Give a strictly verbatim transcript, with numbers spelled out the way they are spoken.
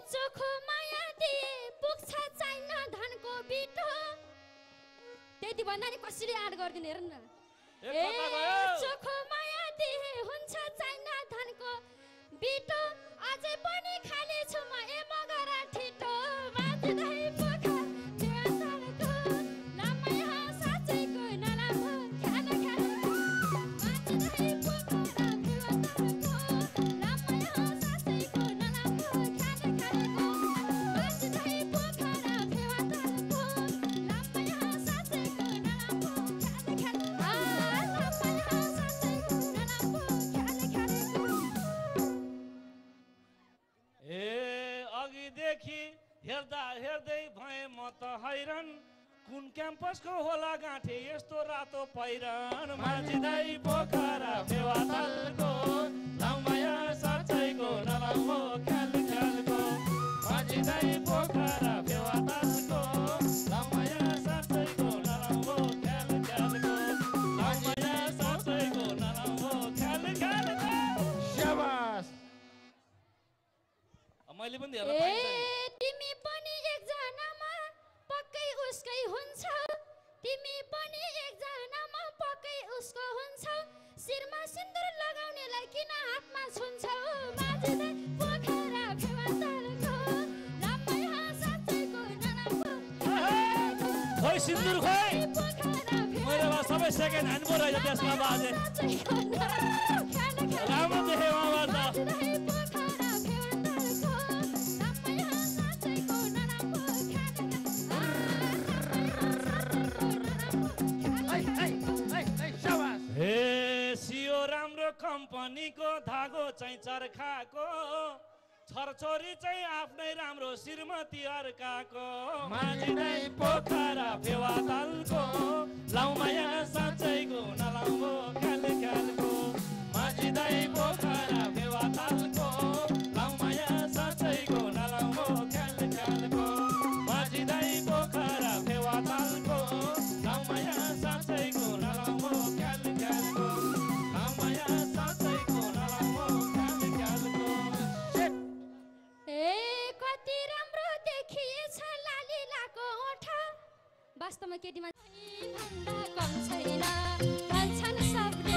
चोखो माया दिए पुग्छ चाहिन धनको बिटो त्यति भन्दा नि कसरी आड गर्दिने हेर्नु न ए चोखो माया दिए हुन्छ चाहिन धनको बिटो अझै पनि खाली छु म ए मगरा ठिटो माथिदै पोखर देवताको लामया साँच्चैको नराम्रो ख्याल ख्याल माथिदै पोखर देवताको लामया साँच्चैको नराम्रो ख्याल ख्याल माथिदै पोखर देवताको लामया साँच्चैको नराम्रो ख्याल ख्याल लामया साँच्चैको नराम्रो ख्याल ख्याल ए अघिदेखि हेर्दा हेर्दै भए म त हैरान कुन क्याम्पसको होला गाँठे यस्तो रातो पहिरन माझिदै पोखरा फेवातालको लामया साँच्चैको नराम्रो ख्याल ख्यालको माझिदै पोखरा फेवातालको लामया साँच्चैको नराम्रो ख्याल ख्यालको लामया साँच्चैको नराम्रो ख्याल ख्यालको शाबास मैले पनि हेर्न पाइन्छ ए तिमी पनि एकजनामा पक्कै उसकै हुन्छौ तिमी पनि एकजनामा पक्कै उसको हुन्छौ शिरमा सिन्दुर लगाउनेलाई किन हातमा छुन्छौ माझिदै पोखरा फेवातालको लामया साँच्चैको नराम्रो खोइ सिन्दुर खोइ मैले बा सबै सेकेन्ड ह्यान्ड पो रहेछ त्यसमा बाजे राम्रो देखेँ उहाँबाट हे सियो राम्रो कम्पनीको धागो चाहिँ चर्खाको छरछोरी चाहिँ आफ्नै राम्रो श्रीमती अर्काको माझिदै पोखरा फेवातालको लामया साँच्चैको नराम्रो ख्याल ख्यालको माझिदै पोखरा फेवातालको लामया साँच्चैको नराम्रो ख्याल ख्यालको माझिदै पोखरा फेवातालको लामया साँच्चैको नराम्रो ख्याल ख्यालको लामया साँच्चैको नराम्रो ख्याल ख्यालको ए कति राम्रो देखिएछ लालिलाको ओठा वास्तवमा केटीमा भन्दा कम छैन भन्छन् सबले